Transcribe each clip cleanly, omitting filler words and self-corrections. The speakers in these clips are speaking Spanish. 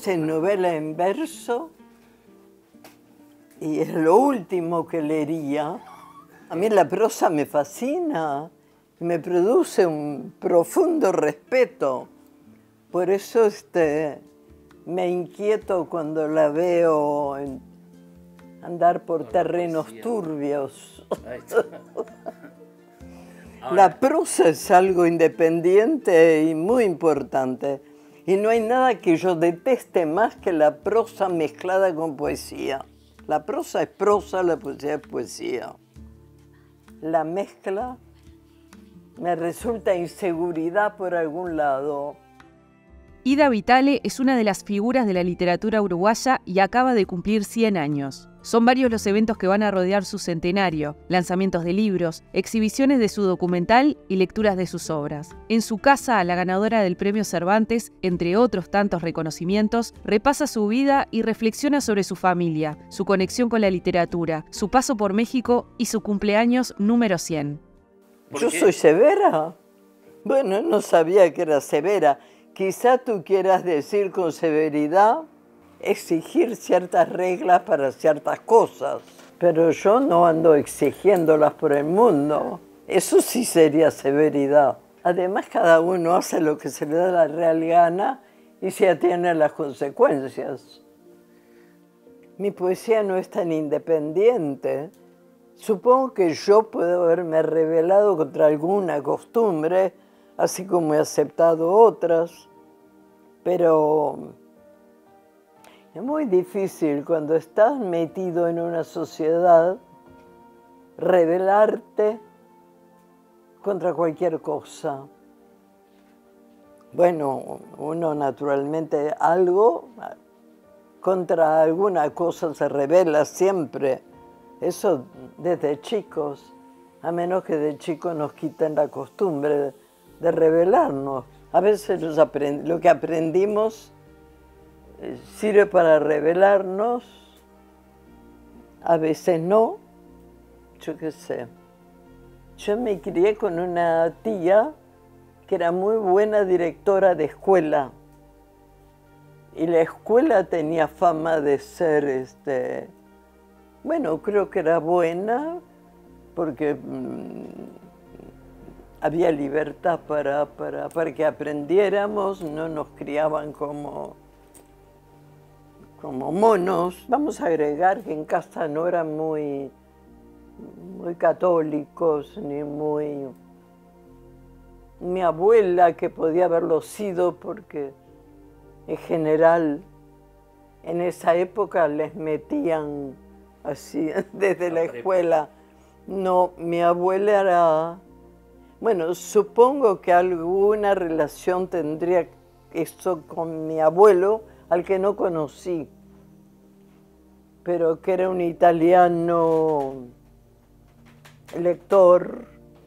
veces novela en verso, y es lo último que leería. A mí la prosa me fascina, me produce un profundo respeto. Por eso me inquieto cuando la veo andar por terrenos turbios. La prosa es algo independiente y muy importante. Y no hay nada que yo deteste más que la prosa mezclada con poesía. La prosa es prosa, la poesía es poesía. La mezcla me resulta inseguridad por algún lado. Ida Vitale es una de las figuras de la literatura uruguaya y acaba de cumplir 100 años. Son varios los eventos que van a rodear su centenario, lanzamientos de libros, exhibiciones de su documental y lecturas de sus obras. En su casa, la ganadora del Premio Cervantes, entre otros tantos reconocimientos, repasa su vida y reflexiona sobre su familia, su conexión con la literatura, su paso por México y su cumpleaños número 100. ¿Yo soy severa? Bueno, no sabía que era severa. Quizá tú quieras decir con severidad exigir ciertas reglas para ciertas cosas, pero yo no ando exigiéndolas por el mundo. Eso sí sería severidad. Además, cada uno hace lo que se le da la real gana y se atiene a las consecuencias. Mi poesía no es tan independiente. Supongo que yo puedo haberme rebelado contra alguna costumbre, así como he aceptado otras, pero es muy difícil cuando estás metido en una sociedad rebelarte contra cualquier cosa. Bueno, uno naturalmente contra alguna cosa se rebela siempre. Eso desde chicos, a menos que de chicos nos quiten la costumbre de rebelarnos. A veces lo que aprendimos sirve para rebelarnos, a veces no, yo qué sé. Yo me crié con una tía que era muy buena directora de escuela. Y la escuela tenía fama de ser, bueno, creo que era buena porque había libertad para que aprendiéramos, no nos criaban como monos. Vamos a agregar que en casa no eran muy católicos, ni muy... Mi abuela, que podía haberlo sido porque en general en esa época les metían así desde la escuela. No, mi abuela era... Bueno, supongo que alguna relación tendría eso con mi abuelo, al que no conocí, pero que era un italiano lector,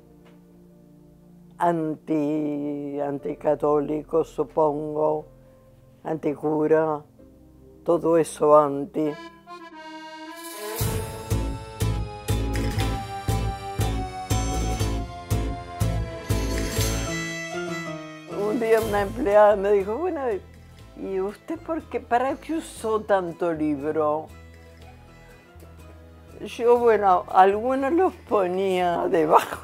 anticatólico, supongo, anticura, todo eso anti. Un día una empleada me dijo, bueno, ¿y usted para qué usó tanto libro? Yo, bueno, algunos los ponía debajo.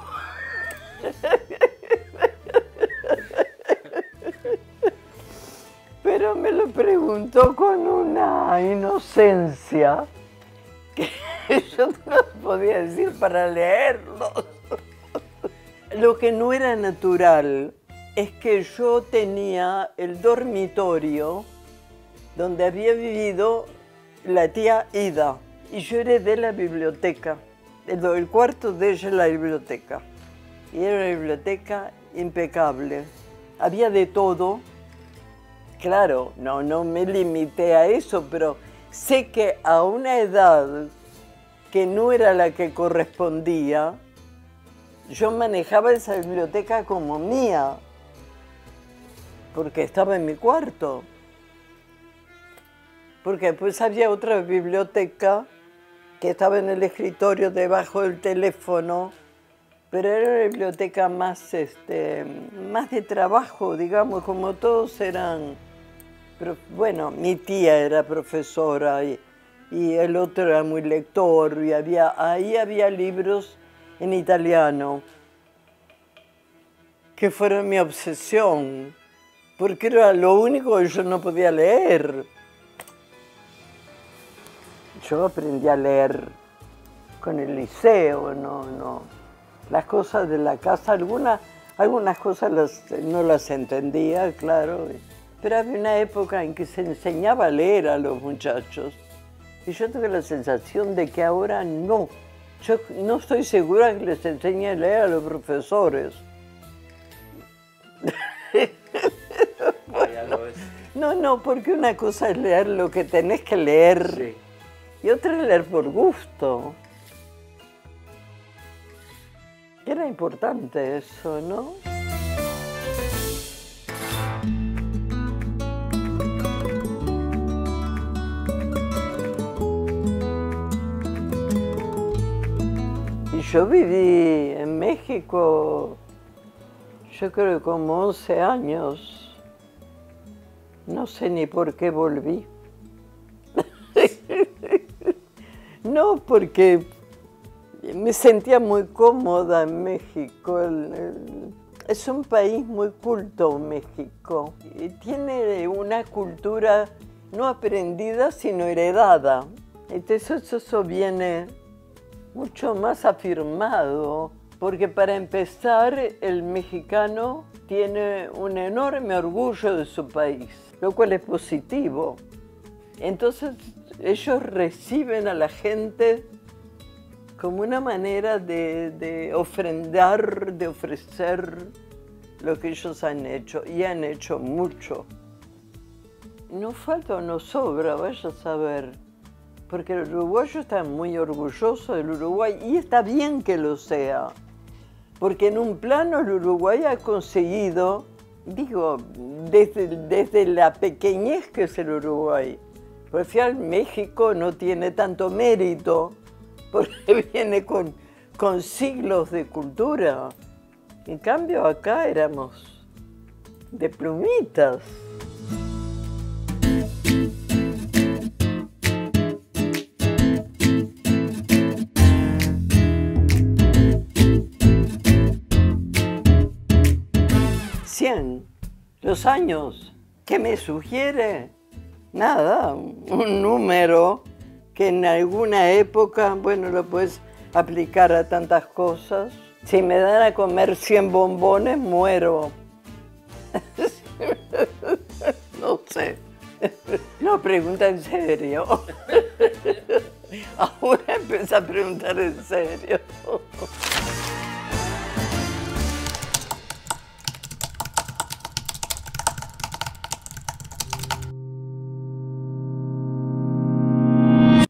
Pero me lo preguntó con una inocencia que yo no podía decir para leerlos. Lo que no era natural es que yo tenía el dormitorio donde había vivido la tía Ida y yo heredé la biblioteca. El cuarto de ella es la biblioteca. Y era una biblioteca impecable. Había de todo. Claro, no me limité a eso, pero sé que a una edad que no era la que correspondía, yo manejaba esa biblioteca como mía, porque estaba en mi cuarto. Porque después había otra biblioteca que estaba en el escritorio debajo del teléfono, pero era una biblioteca más de trabajo, digamos, como todos eran Pero, bueno, mi tía era profesora y el otro era muy lector y ahí había libros en italiano que fueron mi obsesión, porque era lo único que yo no podía leer. Yo aprendí a leer con el liceo, no. Las cosas de la casa, algunas cosas no las entendía, claro, pero había una época en que se enseñaba a leer a los muchachos. Y yo tengo la sensación de que ahora no. Yo no estoy segura que les enseñe a leer a los profesores. No, porque una cosa es leer lo que tenés que leer, sí, y otra es leer por gusto. Era importante eso, ¿no? Y yo viví en México, yo creo que como 11 años. No sé ni por qué volví. No, porque me sentía muy cómoda en México. Es un país muy culto, México. Y tiene una cultura no aprendida, sino heredada. Entonces eso viene mucho más afirmado, porque para empezar, el mexicano tiene un enorme orgullo de su país, lo cual es positivo. Entonces, ellos reciben a la gente como una manera de ofrendar, de ofrecer lo que ellos han hecho, y han hecho mucho. No falta o no sobra, vaya a saber, porque el uruguayo está muy orgulloso del Uruguay, y está bien que lo sea, porque en un plano el Uruguay ha conseguido, digo, desde la pequeñez que es el Uruguay, pues fui al México no tiene tanto mérito, porque viene con siglos de cultura. En cambio acá éramos de plumitas. Los años, ¿qué me sugiere? Nada, un número que en alguna época, bueno, lo puedes aplicar a tantas cosas. Si me dan a comer 100 bombones, muero. No sé. No, pregunta en serio. Ahora empieza a preguntar en serio.